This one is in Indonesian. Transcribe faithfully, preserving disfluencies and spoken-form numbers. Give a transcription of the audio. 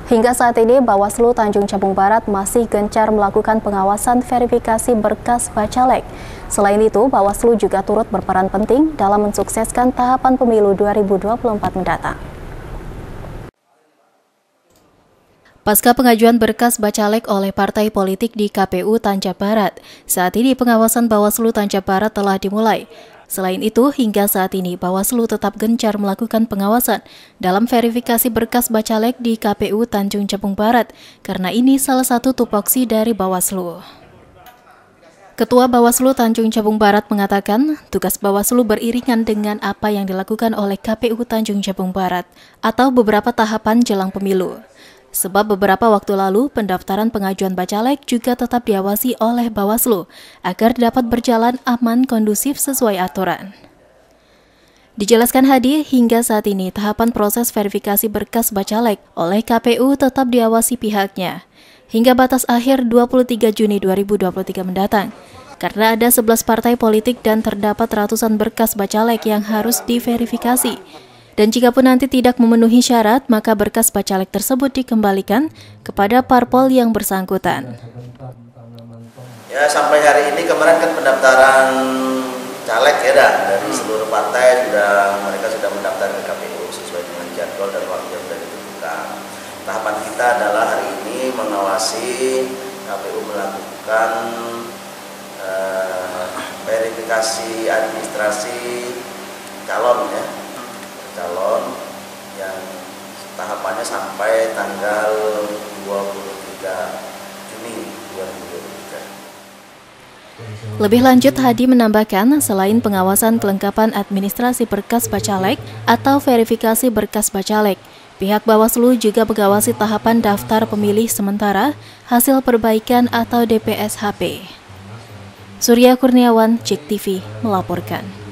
Hingga saat ini, Bawaslu Tanjung Jabung Barat masih gencar melakukan pengawasan verifikasi berkas Bacalek. Selain itu, Bawaslu juga turut berperan penting dalam mensukseskan tahapan pemilu dua ribu dua puluh empat mendatang. Pasca pengajuan berkas Bacalek oleh partai politik di K P U Tanja Barat, saat ini pengawasan Bawaslu Tanja Barat telah dimulai. Selain itu, hingga saat ini Bawaslu tetap gencar melakukan pengawasan dalam verifikasi berkas Bacalek di K P U Tanjung Jabung Barat, karena ini salah satu tupoksi dari Bawaslu. Ketua Bawaslu Tanjung Jabung Barat mengatakan, tugas Bawaslu beriringan dengan apa yang dilakukan oleh K P U Tanjung Jabung Barat atau beberapa tahapan jelang pemilu. Sebab beberapa waktu lalu, pendaftaran pengajuan Bacalek juga tetap diawasi oleh Bawaslu agar dapat berjalan aman kondusif sesuai aturan. Dijelaskan Hadi, hingga saat ini tahapan proses verifikasi berkas Bacalek oleh K P U tetap diawasi pihaknya hingga batas akhir dua puluh tiga Juni dua ribu dua puluh tiga mendatang. Karena ada sebelas partai politik dan terdapat ratusan berkas Bacalek yang harus diverifikasi. Dan jika pun nanti tidak memenuhi syarat, maka berkas Bacalek tersebut dikembalikan kepada parpol yang bersangkutan. Ya, sampai hari ini kemarin kan pendaftaran caleg ya dah, dari seluruh partai sudah mereka sudah mendaftar ke K P U sesuai dengan jadwal dan waktu yang sudah ditentukan. Tahapan kita adalah hari ini mengawasi K P U melakukan eh, verifikasi administrasi calon ya. calon yang tahapannya sampai tanggal dua puluh tiga Juni dua ribu dua puluh tiga. Lebih lanjut, Hadi menambahkan, selain pengawasan kelengkapan administrasi berkas Bacalek atau verifikasi berkas Bacalek, pihak Bawaslu juga mengawasi tahapan daftar pemilih sementara hasil perbaikan atau D P S H P. Surya Kurniawan, Cek T V, melaporkan.